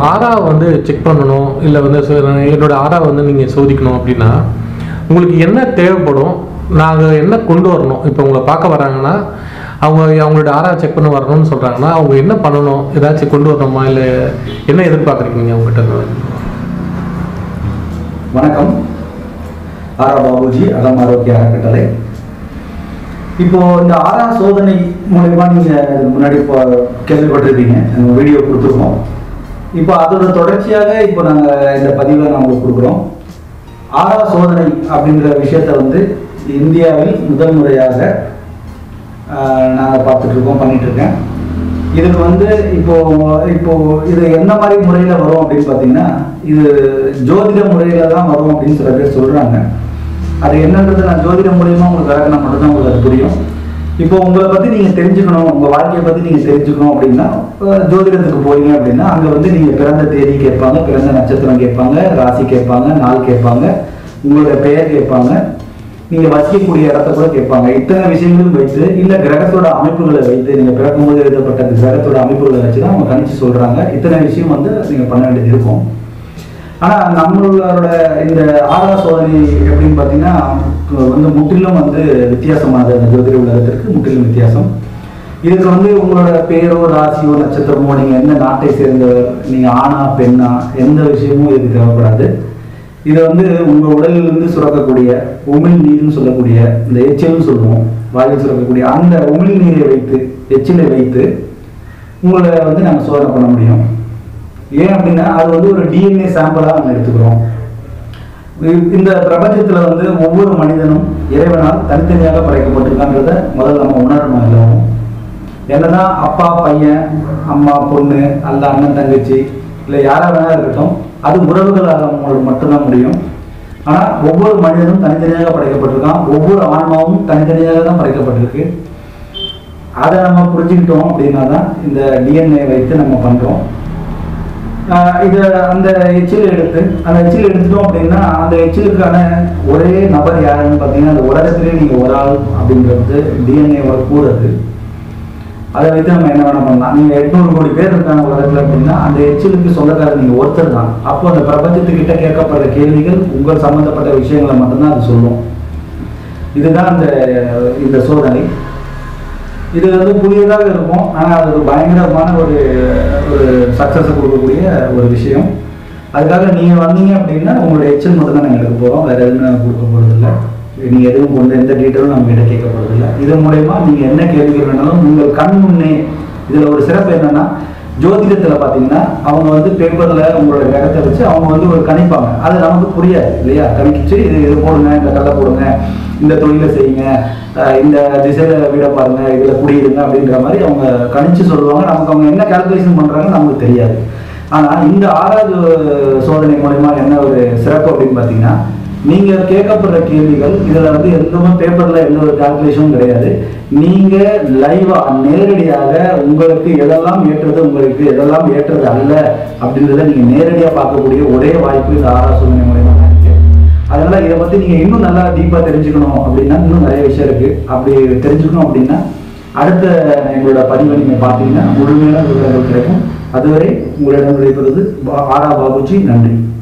ஆரா வந்து செக் பண்ணணும் இல்லை வந்து என்னோட ஆரா வந்து நீங்கள் சோதிக்கணும் அப்படின்னா உங்களுக்கு என்ன தேவைப்படும், நாங்கள் என்ன கொண்டு வரணும்? இப்போ உங்களை பார்க்க வராங்கன்னா அவங்களோட ஆரா செக் பண்ண வரணும்னு சொல்கிறாங்கன்னா அவங்க என்ன பண்ணணும்? ஏதாச்சும் கொண்டு வரணுமா இல்லை என்ன எதிர்பார்க்குறீங்க அவங்ககிட்ட? வணக்கம். Aura.Babu அகம் ஆரோக்கிய அறக்கட்டளை. இப்போ இந்த ஆரா சோதனை மூலமா நீங்கள் முன்னாடி இப்போ கேள்விப்பட்டிருப்பீங்க, வீடியோ கொடுத்துருக்கோம். இப்போ அதோட தொடர்ச்சியாக இப்போ நாங்கள் இந்த பதிவை நாங்கள் கொடுக்குறோம். ஆரா சோதனை அப்படின்ற விஷயத்த வந்து இந்தியாவில் முதல் முறையாக நாங்கள் பார்த்துட்ருக்கோம், பண்ணிகிட்ருக்கேன். இதுக்கு வந்து இப்போ இது என்ன மாதிரி முறையில் வரும் அப்படின்னு பார்த்தீங்கன்னா, இது ஜோதிட முறையில் தான் வரும் அப்படின்னு சில பேர் சொல்கிறாங்க. அது என்னன்றது நான் ஜோதிட மூலியமாக உங்களுக்கு விளக்கினா மட்டும்தான் உங்களுக்கு அது புரியும். இப்போ உங்களை பற்றி நீங்கள் தெரிஞ்சுக்கணும், உங்கள் வாழ்க்கையை பற்றி நீங்கள் தெரிஞ்சுக்கணும் அப்படின்னா ஜோதிடத்துக்கு போறீங்க அப்படின்னா அங்கே வந்து நீங்கள் பிறந்த தேதி கேட்பாங்க, பிறந்த நட்சத்திரம் கேட்பாங்க, ராசி கேட்பாங்க, நாள் கேட்பாங்க, உங்களுடைய பெயர் கேட்பாங்க, நீங்கள் வசிக்கக்கூடிய இடத்த கூட கேட்பாங்க. இத்தனை விஷயங்களும் வைத்து இல்லை கிரகத்தோட அமைப்புகளை வைத்து நீங்கள் பிறக்கும்போது எழுதப்பட்ட கிரகத்தோட அமைப்புகளை வச்சு தான் அவங்க கணிச்சு சொல்கிறாங்க. இத்தனை விஷயம் வந்து நீங்கள் பண்ண வேண்டியது இருக்கும். ஆனால் நம்மளோட இந்த ஆரா சோதனை எப்படின்னு பார்த்தீங்கன்னா வந்து முற்றிலும் வந்து வித்தியாசமானது. அந்த ஜோதிட உலகத்திற்கு முற்றிலும் வித்தியாசம். இதுக்கு வந்து உங்களோட பேரோ ராசியோ நட்சத்திரமோ, நீங்கள் எந்த நாட்டை சேர்ந்தவர், நீங்கள் ஆணா பெண்ணா, எந்த விஷயமும் இதுக்கு தேவைப்படாது. இதை வந்து உங்கள் உடலிலிருந்து சுரக்கக்கூடிய உமிழ் நீர்னு சொல்லக்கூடிய இந்த எச்சில்னு சொல்லுவோம், வாயில் சுரக்கக்கூடிய அந்த உமிழ் நீரை வைத்து, எச்சிலை வைத்து உங்களை வந்து நாங்கள் சோதனை பண்ண முடியும். ஏன் அப்படின்னா அது வந்து ஒரு டிஎன்ஏ சாம்பிளாக நம்ம எடுத்துக்கிறோம். இந்த பிரபஞ்சத்தில் வந்து ஒவ்வொரு மனிதனும் இறைவனால் தனித்தனியாக படைக்கப்பட்டிருக்கான்றத முதல்ல நம்ம உணரணும். எல்லாரும் என்னதான் அப்பா பையன், அம்மா பொண்ணு, அல்ல அண்ணன் தங்கச்சி, இல்லை யாராக வேணா இருக்கட்டும், அது உறவுகளாக அவங்களுக்கு மட்டும்தான் முடியும். ஆனால் ஒவ்வொரு மனிதனும் தனித்தனியாக படைக்கப்பட்டிருக்கான். ஒவ்வொரு ஆன்மாவும் தனித்தனியாக தான் படைக்கப்பட்டிருக்கு. அதை நம்ம புரிஞ்சுக்கிட்டோம் அப்படின்னா தான் இந்த டிஎன்ஏ வைத்து நம்ம பண்ணுறோம். இதை அந்த எச்சில் எடுத்துட்டோம் அப்படின்னா அந்த எச்சிலுக்கான ஒரே நபர் யாருன்னு பார்த்தீங்கன்னா அந்த உலகத்திலே நீங்கள் ஒரு ஆள் அப்படின்றது டிஎன்ஏவோட கூறுது. அதை வைத்து நம்ம என்ன வேணா பண்ணலாம். நீங்கள் 800 கோடி பேர் இருக்காங்க உலகத்தில் அப்படின்னா அந்த எச்சிலுக்கு சொந்தக்காரர் நீங்கள் ஒருத்தர் தான். அப்போ அந்த பிரபஞ்சத்துக்கிட்ட கேட்கப்படுற கேள்விகள் உங்கள் சம்மந்தப்பட்ட விஷயங்களை மட்டும்தான் அது சொல்லும். இதுதான் இந்த சோதனை. இது வந்து புதியதாக இருக்கும், ஆனால் அது ஒரு பயங்கரமான ஒரு சக்ஸஸை கொடுக்கக்கூடிய ஒரு விஷயம். அதுக்காக நீங்கள் வந்தீங்க அப்படின்னா உங்களுடைய எச்சல் மட்டும் தான் நாங்கள் எடுக்க போகிறோம், வேறு எதுவும் நாங்கள் கொடுக்க போகிறதில்ல. நீங்கள் எதுவும் கொண்டு எந்த டீட்டெயிலும் நம்ம கிட்ட கேட்க போகிறதில்ல. இது மூலயமா நீங்கள் என்ன கேள்விகள் வேணாலும் உங்கள் கண் முன்னே. இதில் ஒரு சிறப்பு என்னென்னா, ஜோதிடத்தில் பார்த்தீங்கன்னா அவங்க வந்து பேப்பரில் உங்களோட கிரகத்தை வச்சு அவங்க வந்து ஒரு கணிப்பாங்க. அது நமக்கு புரியாது இல்லையா? கணிச்சு இது போடுங்க, இந்த கல்லை போடுங்க, இந்த தொழிலை செய்யுங்க, இந்த திசையில் வீட பாருங்க, இதில் குடியிருங்க அப்படின்ற மாதிரி அவங்க கணிச்சு சொல்லுவாங்க. நமக்கு அவங்க என்ன கால்குலேஷன் பண்ணுறாங்கன்னு நமக்கு தெரியாது. ஆனால் இந்த ஆறாவது சோதனை மூலமா என்ன ஒரு சிறப்பு அப்படின்னு பார்த்தீங்கன்னா, நீங்கள் கேட்கப்படுற கேள்விகள் இதில் வந்து எதுவுமே பேப்பரில் எந்த ஒரு கால்குலேஷனும் கிடையாது. நீங்கள் லைவாக நேரடியாக உங்களுக்கு எதெல்லாம் ஏற்றது, உங்களுக்கு எதெல்லாம் ஏற்றது அல்ல அப்படின்றத நீங்கள் நேரடியாக பார்க்கக்கூடிய ஒரே வாய்ப்பு இந்த ஆறா சோதனை மூலமா தான் இருக்கு. அதனால இதை பற்றி நீங்கள் இன்னும் நல்லா டீப்பாக தெரிஞ்சுக்கணும் அப்படின்னா, இன்னும் நிறைய விஷயம் இருக்கு. அப்படி தெரிஞ்சுக்கணும் அப்படின்னா அடுத்த எங்களோட பதிவை நீங்கள் பார்த்தீங்கன்னா முழுமையான விவரங்கள் கிடைக்கும். அதுவரை உங்களிடம் விடைபெறுவது Aura.Babu. நன்றி.